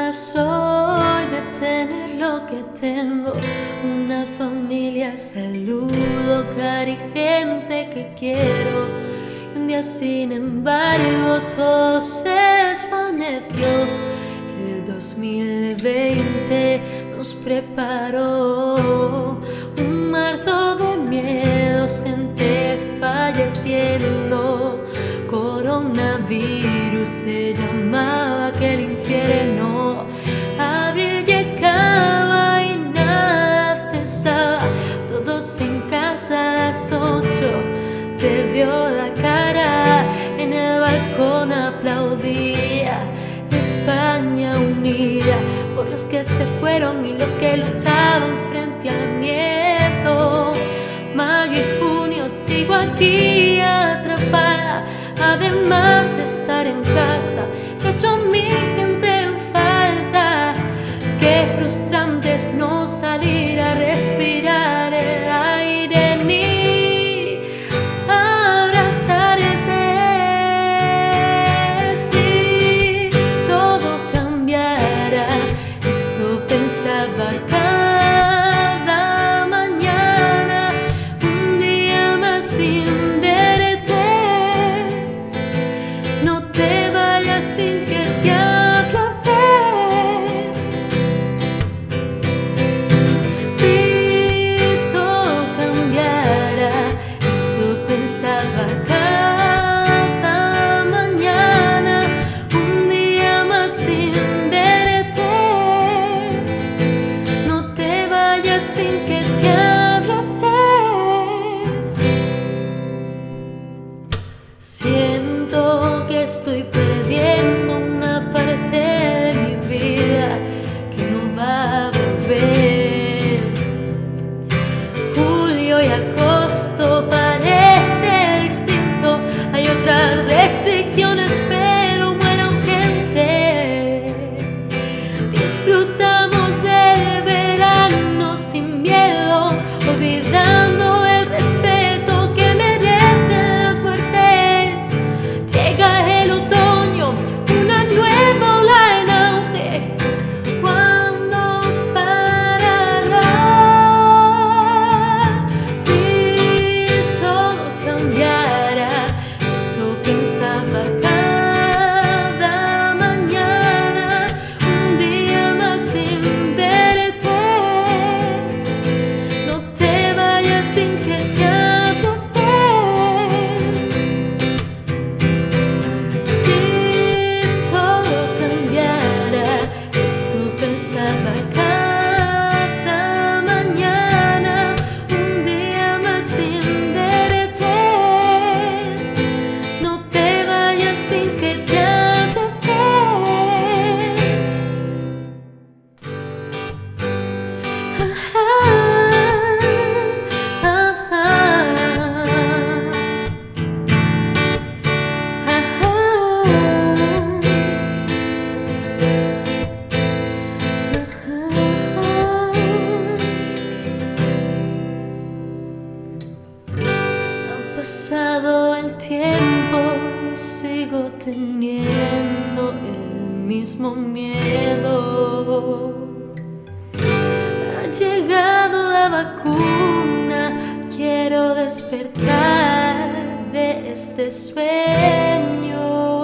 soy de tener lo que tengo, una familia, salud, hogar y gente que quiero. Y un día, sin embargo, todo se desvaneció. El 2020 nos preparó un marzo de miedos, gente falleciendo. Coronavirus se llamaba aquel infierno. Abril llegaba y nada cesaba. Todos en casa a las 8. Te vio la cara, en el balcón aplaudía. España unida por los que se fueron y los que luchaban frente al miedo. Mayo y junio sigo aquí atrapada, además de estar en casa, echo a mi gente en falta. Qué frustrante es no salir a respirar el aire ni abrazarte. Sí, todo cambiará, eso pensaba cada mañana. Un día más sin verte, no te vayas sin que te hable a ver. Sí, todo cambiará, eso pensaba cada mañana. Un día más sin verte, no te vayas sin que te hable a ver. Siento que estoy perdiendo una parte de mi vida que no va a volver. Julio y agosto parece distinto. Hay otras restricciones, pero mueran gente. Disfrutamos del verano sin miedo, olvidando el respeto que merecen las muertes. Llega el otoño, una nueva ola en auge. ¿Cuándo parará? Sí, todo cambiará, eso pensaba cada mañana. Un día más sin verte, no te vayas sin que te hable a ver. Sí, todo cambiará, eso pensaba cada mañana. Un día más sin verte, no te vayas sin que te hable a ver. Ha pasado el tiempo y sigo teniendo el mismo miedo. Ha llegado la vacuna, quiero despertar de este sueño.